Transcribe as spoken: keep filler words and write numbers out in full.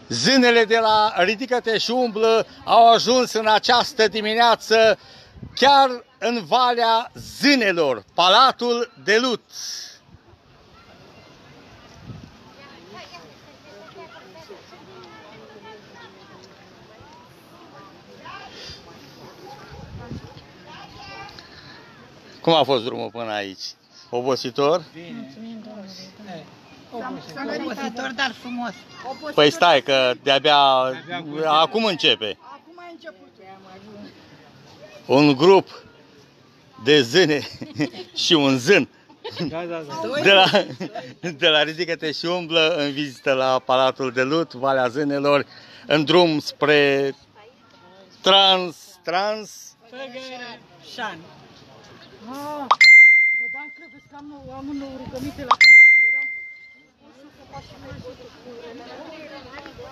Zânele de la Ridică-te și umblă au ajuns în această dimineață chiar în Valea Zânelor, Palatul de Lut. Cum a fost drumul până aici? Obositor? Bine. Obositor, dar frumos. Păi stai că de-abia acum începe. Acum a început. Un grup de zâne și un zân Da, da, da. de la, de la Ridică-te și umblă în vizită la Palatul de Lut, Valea Zânelor, în drum spre Trans, Trans, Șan. Ah, bă, dar credeți că am, am un rugăminte la tine.